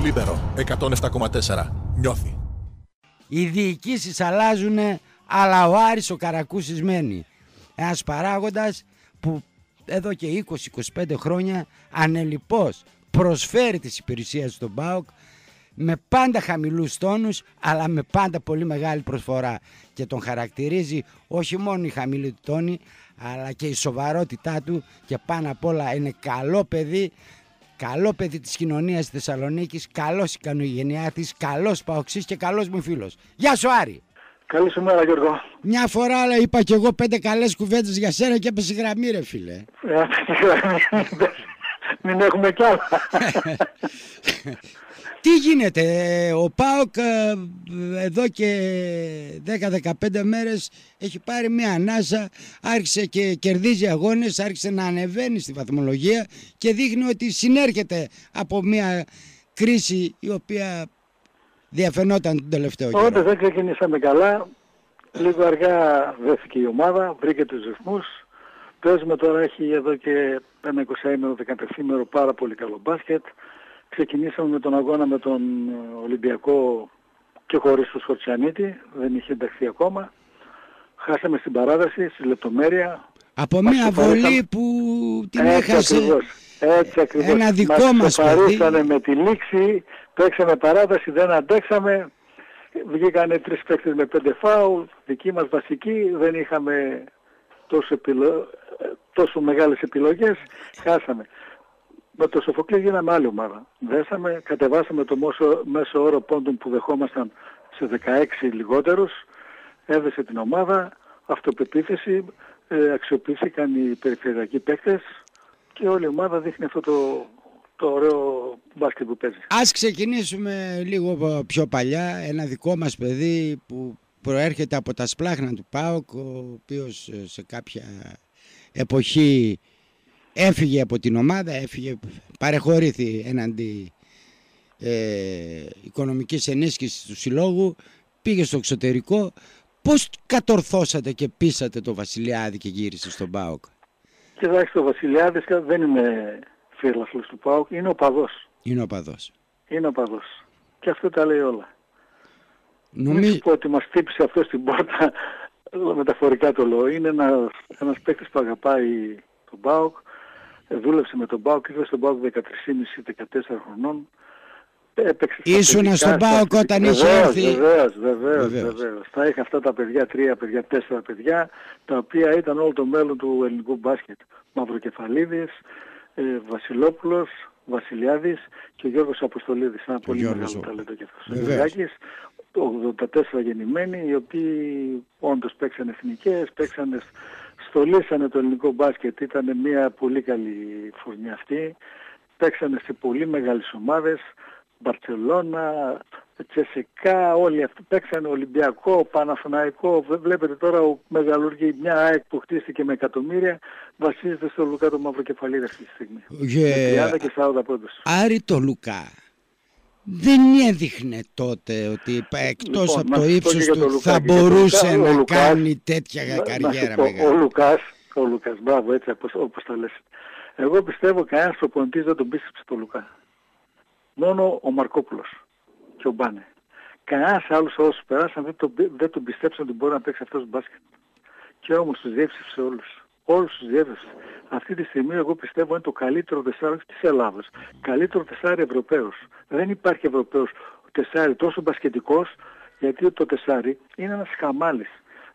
Λίμπερο 107,4. Νιώθει. Οι διοικήσεις αλλάζουν, αλλά ο Άρης ο Καρακούσης μένει. Ένας παράγοντας που εδώ και 20-25 χρόνια ανελιπώς προσφέρει τις υπηρεσίες στον ΠΑΟΚ με πάντα χαμηλούς τόνους, αλλά με πάντα πολύ μεγάλη προσφορά, και τον χαρακτηρίζει όχι μόνο η χαμηλή τόνη, αλλά και η σοβαρότητά του, και πάνω απ' όλα είναι καλό παιδί της κοινωνίας της Θεσσαλονίκης, καλός ικανογενειάτης, καλός παοξής και καλός μου φίλος. Γεια σου Άρη! Καλή σου μέρα Γιώργο. Μια φορά αλλά είπα κι εγώ 5 καλές κουβέντες για σένα και έπεσε γραμμή ρε φίλε. Μην έχουμε κι άλλα. Τι γίνεται, ο ΠΑΟΚ εδώ και 10-15 μέρες έχει πάρει μια ανάσα, άρχισε και κερδίζει αγώνες, άρχισε να ανεβαίνει στη βαθμολογία και δείχνει ότι συνέρχεται από μια κρίση η οποία διαφαινόταν τον τελευταίο καιρό. Όντως δεν ξεκινήσαμε καλά, λίγο αργά βρέθηκε η ομάδα, βρήκε τους ρυθμούς. Παίζουμε τώρα, έχει εδώ και ένα 20ήμερο, 15ήμερο πάρα πολύ καλό μπάσκετ. Ξεκινήσαμε με τον αγώνα με τον Ολυμπιακό και χωρίς τον Σκορτσιανίτη, δεν είχε ενταχθεί ακόμα. Χάσαμε στην παράδοση, στη λεπτομέρεια. Από μια βολή που την έχασε έτσι ακριβώς. Ένα δικό μας παιδί. Με τη λήξη, παίξαμε παράδοση, δεν αντέξαμε. Βγήκανε 3 παίκτες με 5 φάουλ, δική μας βασική, δεν είχαμε τόσο μεγάλες επιλογές, χάσαμε. Με το Σοφοκλή γίναμε άλλη ομάδα. Δέσαμε, κατεβάσαμε το μέσο όρο πόντων που δεχόμασταν σε 16 λιγότερους, έδεσε την ομάδα, αυτοπεποίθηση, αξιοποιήθηκαν οι περιφερειακοί παίκτες και όλη η ομάδα δείχνει αυτό το ωραίο μπάσκετ που παίζει. Ας ξεκινήσουμε λίγο πιο παλιά, ένα δικό μας παιδί που προέρχεται από τα σπλάχνα του ΠΑΟΚ, ο οποίος σε κάποια εποχή έφυγε από την ομάδα, παρεχωρήθη έναντι οικονομικής ενίσχυσης του συλλόγου, πήγε στο εξωτερικό. Πώς κατορθώσατε και πείσατε το Βασιλιάδη και γύρισε στον ΠΑΟΚ? Κοιτάξτε, ο Βασιλιάδης δεν είναι φίλαθλος του ΠΑΟΚ, είναι οπαδός. Είναι οπαδός. Είναι οπαδός. Και αυτό τα λέει όλα. Μην σου πω ότι μας χτύπησε αυτό στην πόρτα, μεταφορικά το λέω. Είναι ένας παίκτης που αγαπάει τον ΠΑΟΚ, δούλεψε με τον ΠΑΟΚ, ήρθε στον ΠΑΟΚ 13,5-14 χρονών. Ήσουνα στον ΠΑΟΚ όταν είχε έρθει? Βεβαίως. Θα είχα αυτά τα παιδιά, 3 παιδιά, 4 παιδιά, τα οποία ήταν όλο το μέλλον του ελληνικού μπάσκετ. Μαυροκεφαλίδης, Βασιλόπουλος, Βασιλιάδης και ο Γιώργος Αποστολίδης. Ένα πολύ μεγάλο ταλέντο και αυτός. Το 84 γεννημένοι, οι οποίοι όντως παίξαν εθνικές, στολίσανε το ελληνικό μπάσκετ. Ήταν μια πολύ καλή φουρνιά αυτή. Παίξανε σε πολύ μεγάλες ομάδες, Μπαρτσελώνα, Τσεσεκά, όλοι αυτοί παίξανε, Ολυμπιακό, Παναθηναϊκό. Βλέπετε τώρα ο μεγαλουργή, μια ΑΕΚ που χτίστηκε με εκατομμύρια, βασίζεται στο Λουκά το Μαυροκεφαλίδη αυτή τη στιγμή. Με 30 και 40 πόντους. Άρη το Λουκά δεν έδειχνε τότε ότι εκτός από το ύψος του θα μπορούσε να κάνει τέτοια καριέρα μεγάλη? Ο Λουκάς, μπράβο, έτσι όπως τα λες. Εγώ πιστεύω κανένας προπονητής δεν τον πίστεψε το Λουκά. Μόνο ο Μαρκόπουλος και ο Μπάνε. Κανένας άλλος όσους περάσαν δεν τον πιστέψαν ότι μπορεί να παίξει αυτός μπάσκετ. Και όμως τους διέψευσε όλους. Όλους τους διέβευσε. Αυτή τη στιγμή εγώ πιστεύω είναι το καλύτερο τεσάρι της Ελλάδας. Καλύτερο τεσάρι Ευρωπαίος. Δεν υπάρχει Ευρωπαίος τεσάρι τόσο μπασκετικός, γιατί το τεσάρι είναι ένας χαμάλης.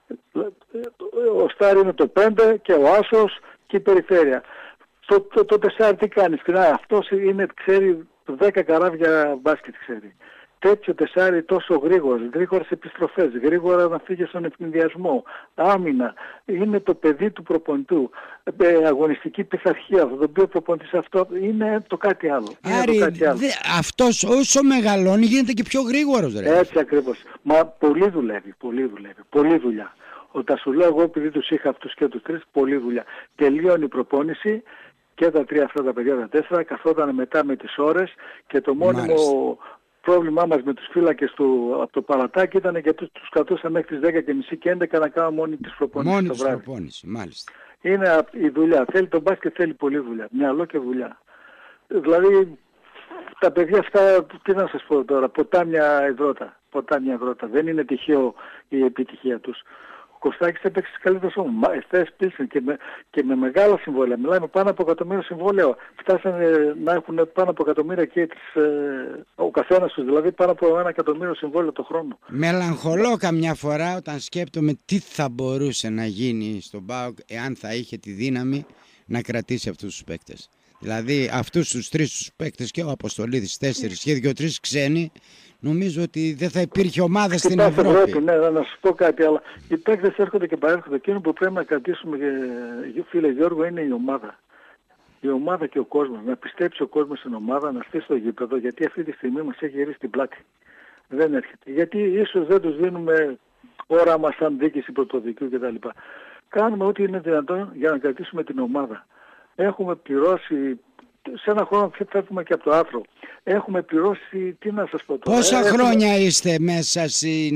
Ο Στάρι είναι το 5 και ο Άσος και η περιφέρεια. Το τεσάρι τι κάνει? Αυτός ξέρει 10 καράβια μπάσκετ ξέρει. Τέτοιο τεσάρι τόσο γρήγορες επιστροφές, γρήγορα να φύγει στον ευνηδιασμό, άμυνα, είναι το παιδί του προπονητού, αγωνιστική πειθαρχία, θα τον πει ο προπονητής αυτό, είναι το κάτι άλλο. Άρη, αυτός όσο μεγαλώνει γίνεται και πιο γρήγορος. Έτσι ακριβώς, μα πολύ δουλεύει, πολλή δουλειά. Όταν σου λέω εγώ, επειδή τους είχα αυτούς και τους 3, πολλή δουλειά. Τελειώνει η προπόνηση και τα 3 αυτά τα παιδιά, τα 4, καθόταν μετά με τις ώρες και το μόνιμο πρόβλημά μας με τους φύλακες από το Παλατάκι ήταν γιατί τους κρατούσαν μέχρι τις 10:30 και 11 να κάνουν μόνη τις προπόνηση το βράδυ. Προπόνηση, μάλιστα. Είναι η δουλειά. Το μπάσκετ θέλει πολλή δουλειά. Μυαλό και δουλειά. Δηλαδή τα παιδιά αυτά, τι να σας πω τώρα, ποτάμια υδρότα. Δεν είναι τυχαίο η επιτυχία τους. Ο Κωστάκης έπαιξε στις καλύτερες όμως. Εχθές πήλσαν και με μεγάλα συμβόλαια. Μιλάμε πάνω από 1.000.000 συμβόλαια. Φτάσανε να έχουν πάνω από 1.000.000 και ο καθένας τους, δηλαδή πάνω από 1.000.000 συμβόλαια το χρόνο. Μελαγχολώ καμιά φορά όταν σκέπτομαι τι θα μπορούσε να γίνει στον ΠΑΟΚ εάν θα είχε τη δύναμη να κρατήσει αυτούς τους παίκτες. Δηλαδή αυτούς τους 3 τους παίκτες και ο Αποστολίδης 4 και 2-3 ξένοι, νομίζω ότι δεν θα υπήρχε ομάδα στην Ευρώπη. Ναι, να σου πω κάτι, αλλά οι παίκτες έρχονται και παρέρχονται. Εκείνο που πρέπει να κρατήσουμε, φίλε Γιώργο, είναι η ομάδα. Η ομάδα και ο κόσμος. Να πιστέψει ο κόσμος στην ομάδα, να στήσει το γήπεδο, γιατί αυτή τη στιγμή μας έχει γυρίσει την πλάτη. Δεν έρχεται. Γιατί ίσως δεν τους δίνουμε όραμα σαν διοίκηση πρωτοδικείου κτλ. Κάνουμε ό,τι είναι δυνατόν για να κρατήσουμε την ομάδα. Έχουμε πληρώσει, σε ένα χρόνο φεύγουμε και από το άθρο. Έχουμε πληρώσει, τι να σας πω τώρα. Πόσα χρόνια είστε μέσα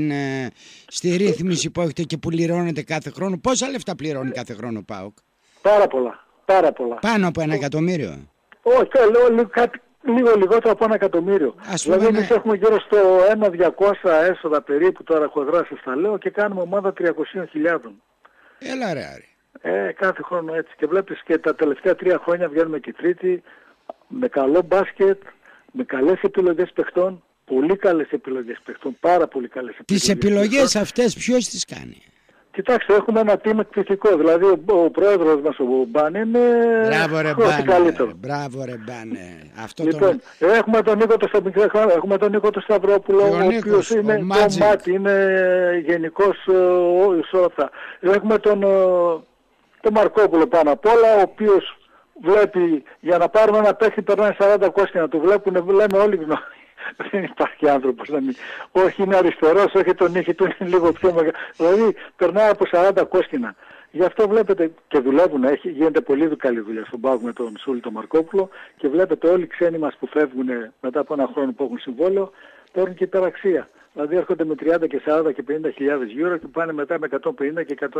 στη ρύθμιση που έχετε και που πληρώνετε κάθε χρόνο? Πόσα λεφτά πληρώνει κάθε χρόνο ο ΠΑΟΚ? Πάρα πολλά. Πάνω από 1 εκατομμύριο? Όχι, λίγο λιγότερο από 1 εκατομμύριο. Δηλαδή εμείς έχουμε γύρω στο 1.200 έσοδα περίπου, τώρα χοντρά στα λέω, και κάνουμε ομάδα 300.000. Έλα ρε Άρη. Κάθε χρόνο έτσι. Και βλέπεις και τα τελευταία 3 χρόνια βγαίνουμε και τρίτη, με καλό μπάσκετ, με καλές επιλογές παιχτών, πολύ καλές επιλογές παιχτών, πάρα πολύ καλές επιλογές. Τις επιλογές αυτές ποιος τις κάνει? Κοιτάξτε, έχουμε ένα team εκπληκτικό. Δηλαδή ο πρόεδρος μας, ο Μπάνε, είναι καλύτερο. Μπράβο ρε Μπάνε. Λοιπόν, έχουμε τον Νίκο έχουμε τον Νίκο τον Σταυρόπουλο, ο οποίος είναι το μάτι, είναι γενικός ισότητα. Έχουμε τον Μαρκόπουλο πάνω απ' όλα, ο οποίος βλέπει, για να πάρουμε ένα παίχτη περνάει 40 κόσκινα, του βλέπουν, λέμε όλοι γνώμη. Δεν υπάρχει άνθρωπος να μην... Όχι είναι αριστερός, όχι τον ήχη του είναι λίγο πιο μεγάλο. Δηλαδή περνάει από 40 κόσκινα. Γι' αυτό βλέπετε και δουλεύουν, γίνεται πολύ καλή δουλειά στον ΠΑΟΚ με τον Σούλη τον Μαρκόπουλο, και βλέπετε όλοι οι ξένοι μας που φεύγουν μετά από ένα χρόνο που έχουν συμβόλαιο παίρνουν και υπεραξία. Δηλαδή έρχονται με 30 και 40 και 50.000 euro και πάνε μετά με 150 και 160.000.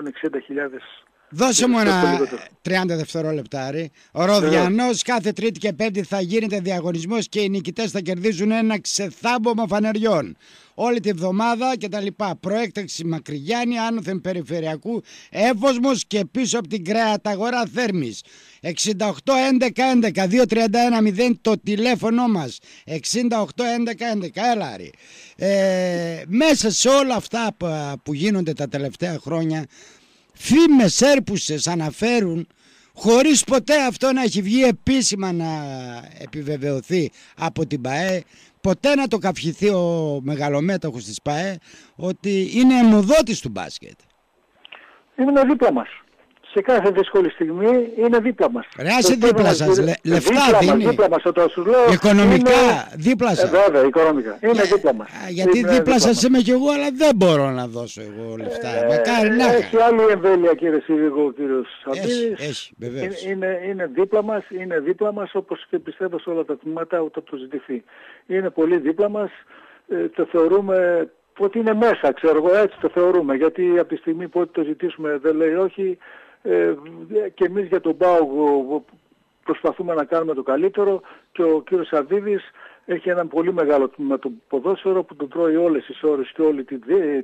Δώσε μου ένα 30 δευτερόλεπτα, Άρη. Ο Ροδιανός κάθε Τρίτη και Πέμπτη θα γίνεται διαγωνισμός και οι νικητές θα κερδίζουν ένα ξεθάμπομα φανεριών. Όλη τη βδομάδα και τα λοιπά. Προέκταξη Μακρυγιάννη, άνωθεν Περιφερειακού, Εύωσμος και πίσω από την Κρέατα-αγορά Θέρμης. 68 11 11 231 0 το τηλέφωνο μας. 68 11 11. Έλα Άρη. Μέσα σε όλα αυτά που γίνονται τα τελευταία χρόνια, φήμες έρπουσες αναφέρουν, χωρίς ποτέ αυτό να έχει βγει επίσημα να επιβεβαιωθεί από την ΠΑΕ, ποτέ να το καυχηθεί ο μεγαλομέτωχος της ΠΑΕ, ότι είναι αιμοδότης του μπάσκετ. Είναι δίπλα μας. Σε κάθε δύσκολη στιγμή είναι δίπλα μας. Ρε άσε δίπλα σας, λεφτά δίνει. Δίπλα μας, όταν σου λέω, οικονομικά δίπλα σας. Βέβαια, οικονομικά. Είναι δίπλα μας. Γιατί είναι δίπλα σας είμαι κι εγώ, αλλά δεν μπορώ να δώσω εγώ λεφτά. Μακάρι να είχα. Έχει άλλη εμβέλεια κύριε Σιβηγό, ο κύριος Σαββίδης. Έχει, βεβαίως. Είναι δίπλα μας, όπως και πιστεύω σε όλα τα τμήματα όταν το ζητηθεί. Είναι πολύ δίπλα μας, το θεωρούμε ότι είναι μέσα, ξέρω εγώ, έτσι το θεωρούμε. Γιατί από τη στιγμή που το ζητήσουμε δεν λέει όχι, και εμείς για τον ΠΑΟΚ προσπαθούμε να κάνουμε το καλύτερο, και ο κύριος Σαββίδης έχει έναν πολύ μεγάλο τμήμα το ποδόσφαιρο που του τρώει όλες τις ώρες και όλη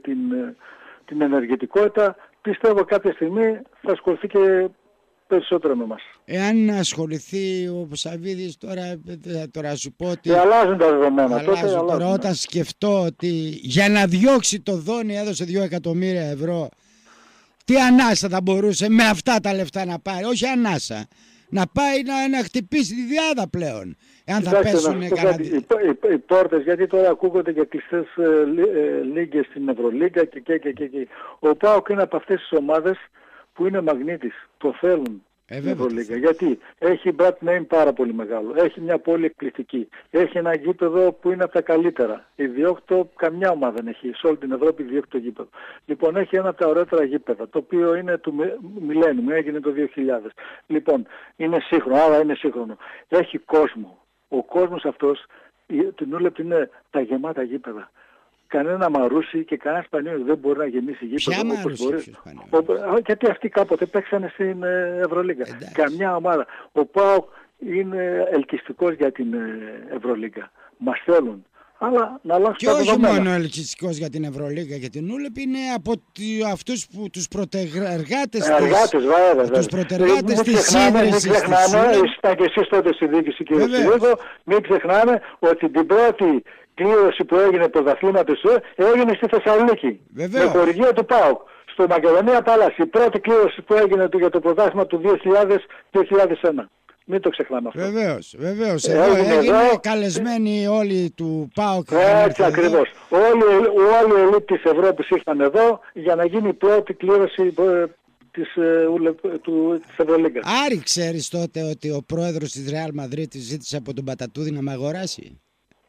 την ενεργητικότητα. Πιστεύω κάποια στιγμή θα ασχοληθεί και περισσότερο με μας. Εάν ασχοληθεί ο Σαββίδης τώρα σου πω ότι... αλλάζουν τα δεδομένα. Τώρα όταν σκεφτώ ότι για να διώξει το Δόνι έδωσε 2 εκατομμύρια ευρώ, τι ανάσα θα μπορούσε με αυτά τα λεφτά να πάρει? Όχι ανάσα. Να πάει να χτυπήσει τη διάδα πλέον. Εάν θα πέσουν οι πόρτες, γιατί τώρα ακούγονται για κλειστές λίγες στην Ευρωλίγκα και. Ο ΠΑΟΚ είναι από αυτές τις ομάδες που είναι μαγνήτης. Το θέλουν. Γιατί έχει brand name πάρα πολύ μεγάλο, έχει μια πόλη εκπληκτική, έχει ένα γήπεδο που είναι από τα καλύτερα. Η Διόκτω καμιά ομάδα δεν έχει, σε όλη την Ευρώπη Διόκτω γήπεδο. Λοιπόν, έχει ένα από τα ωραίτερα γήπεδα, το οποίο είναι του Millennium, έγινε το 2000. Λοιπόν, είναι σύγχρονο, άρα είναι σύγχρονο. Έχει κόσμο. Ο κόσμος αυτός, την όλη είναι τα γεμάτα γήπεδα. Κανένα Μαρούσι και κανένα Σπανίος δεν μπορεί να γεμίσει γήπεδο όπως μπορεί. Γιατί αυτοί κάποτε παίξανε στην Ευρωλίγκα. Καμιά ομάδα. Ο ΠΑΟΚ είναι ελκυστικός για την Ευρωλίγκα. Μας θέλουν. Αλλά να αλλάξουν Και τα όχι δεδομένα. μόνο ελκυστικός για την Ευρωλίγκα και την Ούλεπ, είναι από αυτούς που τους πρωτεργάτες τους πρωτεργάτες της ίδρυσης. Μην ξεχνάμε, ήσασταν και εσείς τότε στη διοίκηση, κύριε Σιδίδο, μην ξεχνάμε ότι την πρώτη κλήρωση που έγινε πρωταθλήματος έγινε στη Θεσσαλονίκη. Βεβαίως. Με χορηγία του ΠΑΟΚ. Στο Μακεδονία Παλάση. Η πρώτη κλήρωση που έγινε για το πρωτάθλημα του 2000-2001. Μην το ξεχνάμε αυτό. Βεβαίως. Έγινε καλεσμένοι όλοι του ΠΑΟΚ. Έτσι ακριβώς. Όλοι οι ελίτ της Ευρώπης ήρθαν εδώ για να γίνει η πρώτη κλήρωση της Ευρωλίγκας. Άρη, ξέρεις τότε ότι ο πρόεδρος της Ρεάλ Μαδρίτης ζήτησε από τον Πατατούδη να με αγοράσει?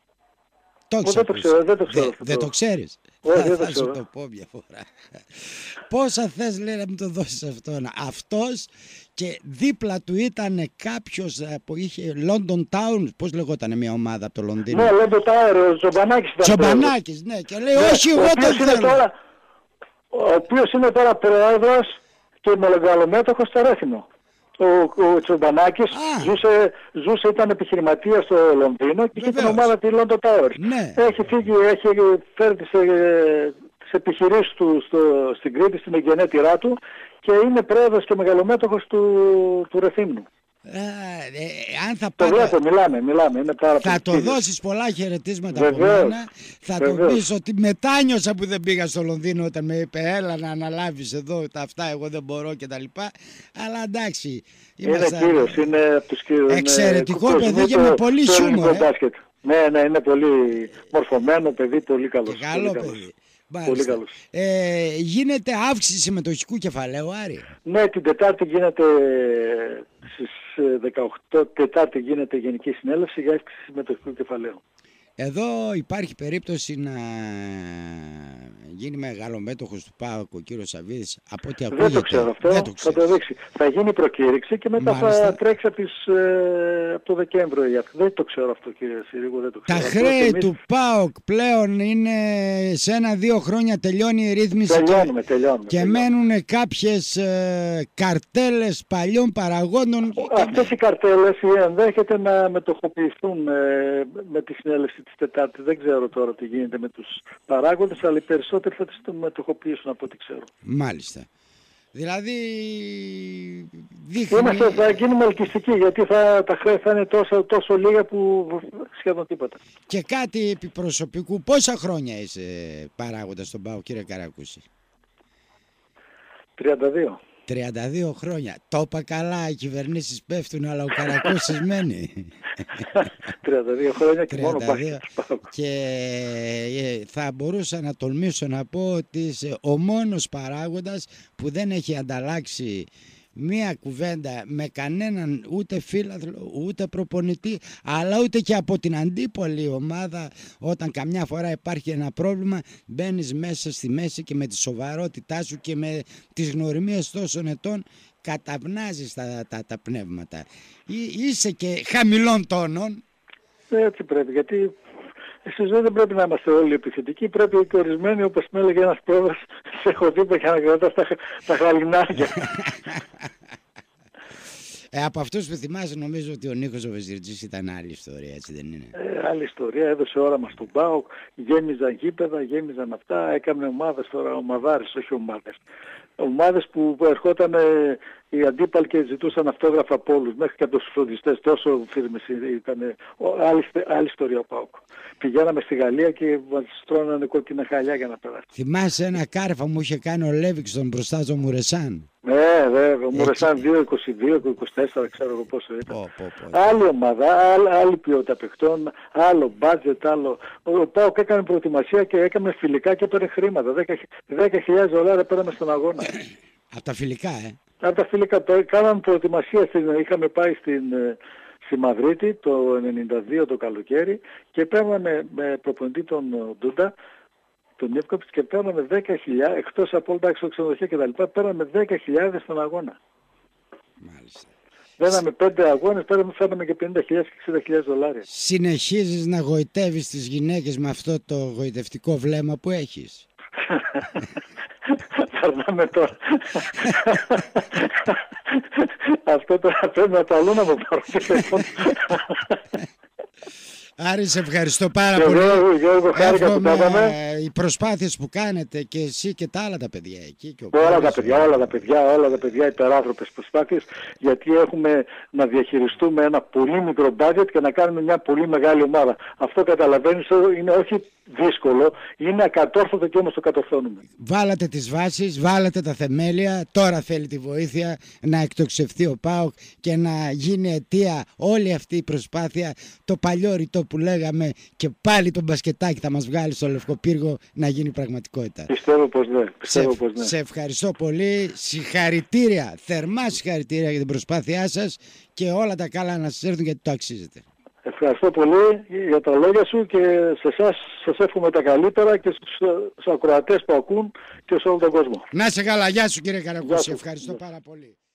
Δεν το ξέρω. Δεν το ξέρεις? Θα σου το πω μια φορά. Πόσα θες, λέει, να μου το δώσεις αυτόν? Αυτός, και δίπλα του ήταν κάποιος που είχε London Town, πώς λεγόταν μια ομάδα από το Λονδίνο? Ναι, London Town, ο Τζομπανάκης. Τζομπανάκης, ναι, και λέει όχι, εγώ δεν θέλω. Ο οποίος είναι τώρα πρόεδρος και μεγαλομέτωχος στο Ρέθινο. Ο Τσομπανάκης ζούσε, ήταν επιχειρηματίας στο Λονδίνο και είχε την ομάδα τη London Towers. Ναι. Έχει φύγει, έχει φέρει τις επιχειρήσεις του στην Κρήτη, στην εγγενέτειρά του, και είναι πρόεδρος και μεγαλομέτωχος του Ρεθύμνου. Αν θα το βλέπω, μιλάμε, είναι πάρα θα το δώσεις πολλά χαιρετίσματα από μένα. Θα το πεις ότι μετάνιωσα που δεν πήγα στο Λονδίνο όταν με είπε έλα να αναλάβεις εδώ τα αυτά, εγώ δεν μπορώ κτλ. Αλλά εντάξει, είναι κύριος, είναι από τους κύριους. Εξαιρετικό παιδί και με πολύ χιούμορ. Ναι, είναι πολύ μορφωμένο παιδί, πολύ καλός. Και καλό παιδί. Πολύ καλός. Γίνεται αύξηση συμμετοχικού κεφαλαίου, Άρη? Ναι, την Τετάρτη γίνεται στις 18 Τετάρτη γίνεται Γενική Συνέλευση για αύξηση συμμετοχικού κεφαλαίου. Εδώ υπάρχει περίπτωση να γίνει μεγαλομέτωχος του ΠΑΟΚ ο κύριος Σαββίδης, από ό,τι ακούγεται? Δεν το ξέρω αυτό, θα το δείξει. Θα γίνει προκήρυξη και μετά θα τρέξει από το Δεκέμβριο. Δεν το ξέρω αυτό, κύριε Συρίγου, δεν το ξέρω. Τα χρέη του ΠΑΟΚ πλέον είναι σε 1-2 χρόνια τελειώνει η ρύθμιση. Τελειώνουμε. Και μένουν κάποιες καρτέλες παλιών παραγόντων. Αυτές οι καρτέλες ενδέχεται να μετοχοποιηθούν με τη συνέλευση της Τετάρτης. Δεν ξέρω τώρα τι γίνεται με τους παράγοντες, αλλά οι περισσότεροι θα τις μετοχοποιήσουν από ό,τι ξέρω. Μάλιστα. Δηλαδή θα γίνουμε ελκυστικοί, γιατί τα χρέη θα είναι τόσο λίγα που σχεδόν τίποτα. Και κάτι επί προσωπικού, πόσα χρόνια είσαι παράγοντας στον ΠΑΟΚ, κύριε Καρακούση? 32. 32 χρόνια. Το είπα καλά, οι κυβερνήσεις πέφτουν, αλλά ο Καρακούσης μένει. 32 χρόνια και μόνο πάει. Και θα μπορούσα να τολμήσω να πω ότι είσαι ο μόνος παράγοντας που δεν έχει ανταλλάξει μία κουβέντα με κανέναν, ούτε φίλαθλο, ούτε προπονητή, αλλά ούτε και από την αντίπολη ομάδα. Όταν καμιά φορά υπάρχει ένα πρόβλημα, μπαίνεις μέσα στη μέση και με τη σοβαρότητά σου και με τις γνωριμίες τόσων ετών καταπνάζεις τα πνεύματα. Είσαι και χαμηλών τόνων. Έτσι πρέπει, γιατί εσείς δεν πρέπει να είμαστε όλοι επιθετικοί, πρέπει και ορισμένοι, όπως με έλεγε ένας πρόεδρος, σε έχω δίπλα για να κρατάς τα χαλινάρια. Από αυτούς που θυμάσαι, νομίζω ότι ο Νίκος ο Βεζιρτζής ήταν άλλη ιστορία, έτσι δεν είναι? Άλλη ιστορία, έδωσε όραμα στον ΠΑΟΚ, γέμιζαν γήπεδα, γέμιζαν αυτά, έκανε ομάδες τώρα, ομαδάρες, όχι ομάδες. Ομάδες που ερχόταν οι αντίπαλοι και ζητούσαν αυτόγραφα από όλους, μέχρι και από τους φροντιστές, τόσο φίρμες ήταν. Άλλη ιστορία ο ΠΑΟΚ. Πηγαίναμε στη Γαλλία και μας τρώνανε κόκκινα χαλιά για να περάσει. Θυμάσαι ένα κάρφα μου είχε κάνει ο Λέβιξον μπροστά στο Μουρεσάν? Ναι, βέβαια. Ο Μουρεσάν 2-22, 24, ξέρω εγώ πόσο ήταν. Άλλη ομάδα, άλλη ποιότητα παιχτών, άλλο μπάτζετ, άλλο. Ο ΠΑΟΚ έκανε προετοιμασία και έκανε φιλικά και έπαιρνε χρήματα. 10.000 δολάρια πέραμε στον αγώνα. Από τα φιλικά, Από τα φιλικά. Κάναμε προετοιμασία, είχαμε πάει στη Μαδρίτη το 92 το καλοκαίρι και παίρναμε με προπονητή τον Ντούντα, τον Νεύκοψ, και παίρναμε 10.000, εκτός από όλα τα ξενοδοχεία και τα λοιπά, παίρναμε 10.000 στον αγώνα. Μάλιστα. Παίρναμε 5 αγώνες, φέραμε και 50.000 και 60.000 δολάρια. Συνεχίζεις να γοητεύεις τις γυναίκες με αυτό το γοητευτικό βλέμμα που έχεις? περνάμε τώρα. Αυτό τώρα πρέπει να το αλλού να μου πάρω τηλέφωνο. Άρη, σε ευχαριστώ πάρα πολύ. Γιώργο, χάρηκα που τα είπαμε. Οι προσπάθειες που κάνετε και εσύ και τα άλλα τα παιδιά εκεί. Και όλα τα παιδιά, υπεράνθρωπες προσπάθειες, γιατί έχουμε να διαχειριστούμε ένα πολύ μικρό budget και να κάνουμε μια πολύ μεγάλη ομάδα. Αυτό καταλαβαίνεις, είναι όχι δύσκολο, είναι ακατόρθωτο και όμως το κατορθώνουμε. Βάλατε τις βάσεις, βάλατε τα θεμέλια, τώρα θέλει τη βοήθεια να εκτοξευθεί ο ΠΑΟΚ και να γίνει αιτία όλη αυτή η προσπάθεια, το παλιό ρητό που λέγαμε, και πάλι το μπασκετάκι θα μας βγάλει στο Λευκοπύργο να γίνει πραγματικότητα. Πιστεύω πως ναι. Σε ευχαριστώ πολύ, συγχαρητήρια, θερμά συγχαρητήρια για την προσπάθειά σας και όλα τα καλά να σας έρθουν, γιατί το αξίζετε. Ευχαριστώ πολύ για τα λόγια σου και σε εσάς σας εύχομαι τα καλύτερα και στους ακροατές που ακούν και σε όλο τον κόσμο. Να είσαι καλά, γεια σου κύριε Καρακούση, ευχαριστώ πάρα πολύ.